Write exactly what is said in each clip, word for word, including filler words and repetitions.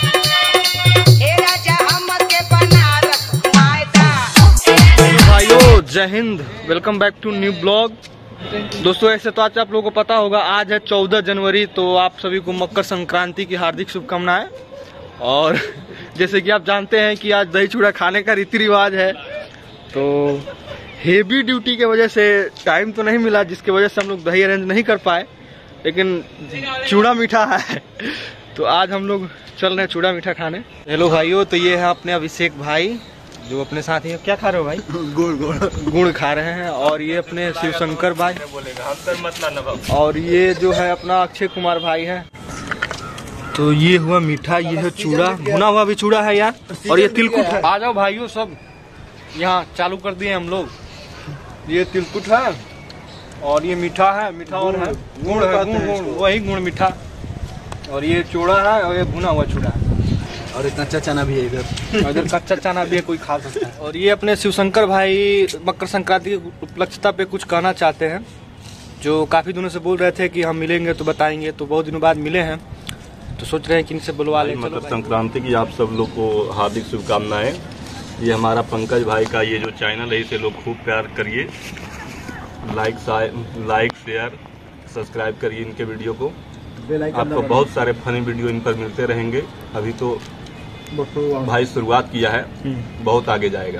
जय Hind, welcome back to new blog. दोस्तों ऐसे तो आज आप लोगों को पता होगा आज है चौदह जनवरी, तो आप सभी को मकर संक्रांति की हार्दिक शुभकामनाएं। और जैसे कि आप जानते हैं कि आज दही चूड़ा खाने का रीति रिवाज है, तो हेवी ड्यूटी के वजह से टाइम तो नहीं मिला, जिसके वजह से हम लोग दही अरेंज नहीं कर पाए, लेकिन चूड़ा मीठा है तो आज हम लोग चल रहे हैं चूड़ा मीठा खाने। हेलो भाइयों, तो ये है अपने अभिषेक भाई जो अपने साथ ही। क्या खा रहे हो भाई? गुड़ गुड़ गुड़ खा रहे हैं। और ये अपने शिवशंकर भाई और ये जो है अपना अक्षय कुमार भाई है। तो ये हुआ मीठा, ये है चूड़ा, भुना हुआ भी चूड़ा है यार, और ये तिलकुट है। आ जाओ भाइयों, सब यहाँ चालू कर दिए हम लोग। ये तिलकुट है और ये मीठा है, मीठा और है गुड़ है, गुड़ गुड़ वही गुड़ मीठा। और ये चूड़ा है और ये भुना हुआ चूड़ा है, और एक कच्चा चना भी है इधर, इधर कच्चा चना भी है, कोई खा सकता है। और ये अपने शिवशंकर भाई मकर संक्रांति की उपलक्षता पे कुछ कहना चाहते हैं, जो काफी दिनों से बोल रहे थे कि हम मिलेंगे तो बताएंगे, तो बहुत दिनों बाद मिले हैं, तो सोच रहे हैं कि इनसे बुलवा लें। मकर संक्रांति की आप सब लोग को हार्दिक शुभकामनाएं। ये हमारा पंकज भाई का ये जो चैनल है, इसे लोग खूब प्यार करिए, लाइक लाइक शेयर सब्सक्राइब करिए इनके वीडियो को। आपको बहुत सारे फनी वीडियो इन पर मिलते रहेंगे। अभी तो भाई शुरुआत किया है, बहुत आगे जाएगा।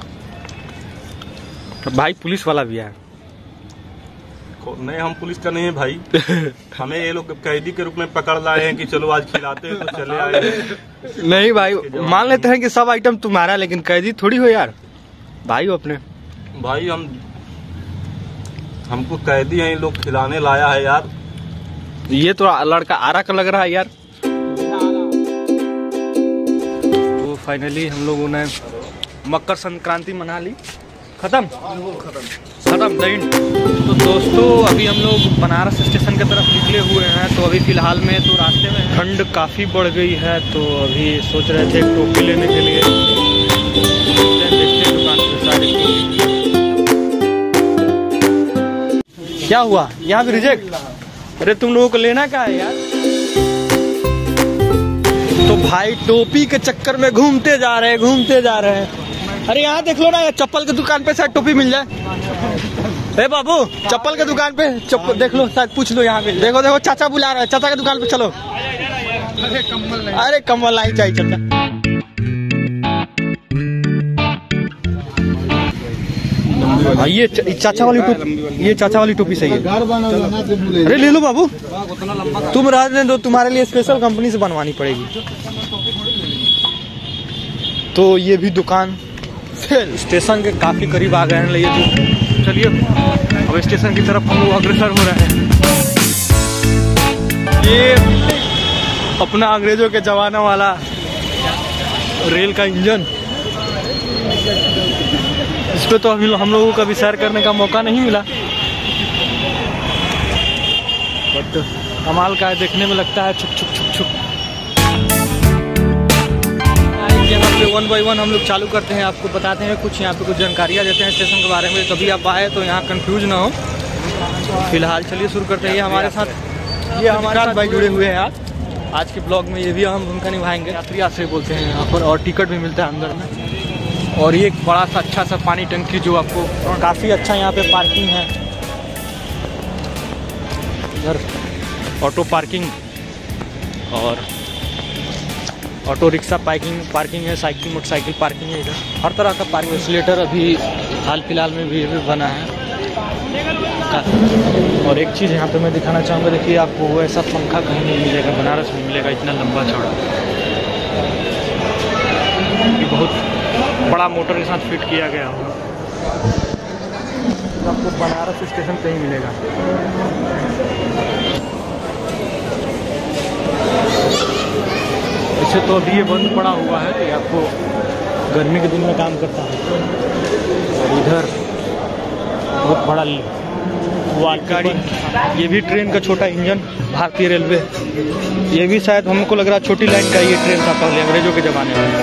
भाई पुलिस वाला भी है? नहीं, हम पुलिस का नहीं है भाई हमें ये लोग कैदी के रूप में पकड़ लाए हैं कि चलो आज खिलाते हैं, तो चले आए। नहीं भाई, मान लेते हैं कि सब आइटम तुम्हारा, लेकिन कैदी थोड़ी हो यार भाई हो अपने। भाई हम हमको कैदी हैं, ये लोग खिलाने लाया है यार। ये तो लड़का आरा का लग रहा है यार। तो फाइनली हम लोगों ने मकर संक्रांति मना ली, खत्म खत्म दिन। तो दोस्तों अभी हम लोग बनारस स्टेशन की तरफ निकले हुए हैं। तो अभी फिलहाल में तो रास्ते में ठंड काफी बढ़ गई है, तो अभी सोच रहे थे एक टोपी लेने के लिए। देखते हैं दुकान पे सारी टोपी। क्या हुआ यहाँ भी रिजेक्ट? अरे तुम लोगों को लेना क्या है यार? तो भाई टोपी के चक्कर में घूमते जा रहे हैं घूमते जा रहे हैं। अरे यहाँ देख लो ना, ये चप्पल की दुकान पे शायद टोपी मिल जाए। ए बाबू, चप्पल की दुकान पे चप्पल देख लो, शायद पूछ लो यहाँ पे। देखो देखो चाचा बुला रहा है, चाचा की दुकान पे चलो। अरे कम्बल नहीं, अरे कम्बल नहीं चाहिए चाचा। ये चाचा वाली टोपी, ये चाचा वाली टोपी सही है। अरे ले लो बाबू, तुम रहने दो, तुम्हारे लिए स्पेशल कंपनी से बनवानी पड़ेगी। तो ये भी दुकान स्टेशन के काफी करीब आ गए हैं। तो चलिए अब स्टेशन की तरफ हम लोग अग्रसर हो रहे हैं। ये अपना अंग्रेजों के जमाना वाला रेल का इंजन, इस पे तो अभी हम लोगों को कभी सैर करने का मौका नहीं मिला, बट कमाल का है, देखने में लगता है छुक छुक छुक छुक। यहाँ पे वन बाई वन हम लोग चालू करते हैं, आपको बताते हैं कुछ, यहाँ पे कुछ जानकारियाँ देते हैं स्टेशन के बारे में, कभी आप आए तो यहाँ कंफ्यूज ना हो। फिलहाल चलिए शुरू करते हैं। ये हमारे साथ ये हमारे साथ भाई जुड़े हुए हैं आज आज के ब्लॉग में, ये भी हम भूमिका निभाएंगे। यात्री आश्रय बोलते हैं यहाँ पर, और टिकट भी मिलता है अंदर में। और ये एक बड़ा सा अच्छा सा पानी टंकी, जो आपको काफ़ी अच्छा यहाँ पे पार्किंग है, इधर ऑटो पार्किंग और ऑटो रिक्शा पार्किंग पार्किंग है, साइकिल मोटरसाइकिल पार्किंग है, इधर हर तरह का पार्किंग। एस्केलेटर अभी हाल फिलहाल में भी, भी बना है। और एक चीज़ यहाँ पे मैं दिखाना चाहूँगा, देखिए आपको वो ऐसा पंखा कहीं नहीं मिलेगा, बनारस में मिलेगा, इतना लंबा चौड़ा, ये बहुत बड़ा मोटर के साथ फिट किया गया होगा, आपको बनारस स्टेशन पे ही मिलेगा। वैसे तो अभी ये बंद पड़ा हुआ है, ये आपको गर्मी के दिन में काम करता है। और इधर बहुत बड़ा वाल गाड़ी, ये भी ट्रेन का छोटा इंजन, भारतीय रेलवे। ये भी शायद हमको लग रहा है छोटी लाइन का ये ट्रेन था पहले, अंग्रेजों के ज़माने में।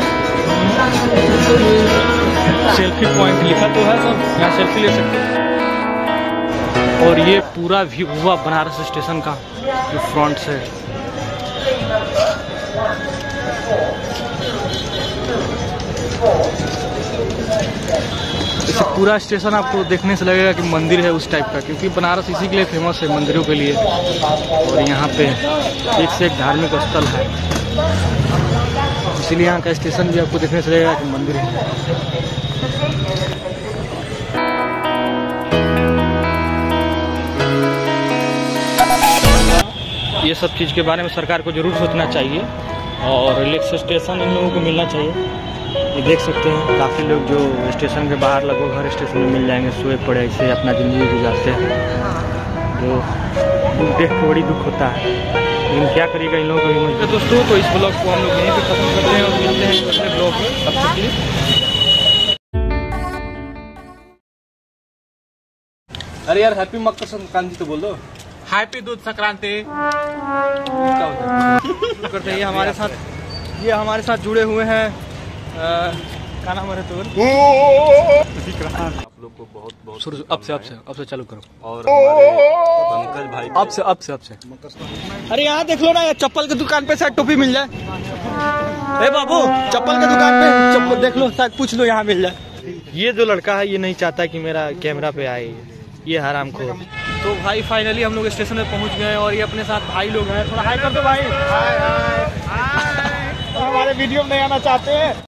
सेल्फी पॉइंट लिखा तो है सब, यहाँ सेल्फी ले सकते हैं। और ये पूरा व्यू हुआ बनारस स्टेशन का, जो फ्रंट से इसे पूरा स्टेशन आपको देखने से लगेगा कि मंदिर है उस टाइप का, क्योंकि बनारस इसी के लिए फेमस है, मंदिरों के लिए। और यहाँ पे एक से एक धार्मिक स्थल है, इसीलिए यहाँ का स्टेशन भी आपको देखने से लगेगा कि मंदिर है। ये सब चीज़ के बारे में सरकार को जरूर सोचना चाहिए और रिलैक्स स्टेशन इन लोगों को मिलना चाहिए। ये देख सकते हैं काफ़ी लोग जो स्टेशन के बाहर लगभग हर स्टेशन में मिल जाएंगे, सोए पड़े ऐसे अपना ज़िंदगी गुजारते हैं, जो देख के बड़ी दुख होता है, लेकिन क्या करिएगा इन लोगों का भी मजबूर। दोस्तों तो इस ब्लॉग को हम लोग यहीं पे खत्म करते हैं और मिलते हैं अगले ब्लॉग में। तब तक के लिए अरे यार हैप्पी मकर संक्रांति तो बोल दो। हैप्पी दूध संक्रांति। करते हैं ये हमारे साथ ये हमारे साथ जुड़े हुए हैं। क्या नाम है तुम्हारा? आप लोग को बहुत बहुत शुरू अब से अब से अब से चालू करो। और हमारे पंकज भाई अब से अब से अब से अरे यहाँ देख लो ना, ये चप्पल की दुकान पे शायद टोपी मिल जाए। ए बाबू चप्पल की दुकान पे चप्पल देख लो, शायद पूछ लो यहाँ मिल जाए। ये जो लड़का है ये नहीं चाहता कि मेरा कैमरा पे आए, ये हराम को। तो भाई फाइनली हम लोग स्टेशन में पहुंच गए और ये अपने साथ भाई लोग हैं। थोड़ा हाई कर दो भाई। हाय हाय। हमारे वीडियो में नहीं आना चाहते हैं।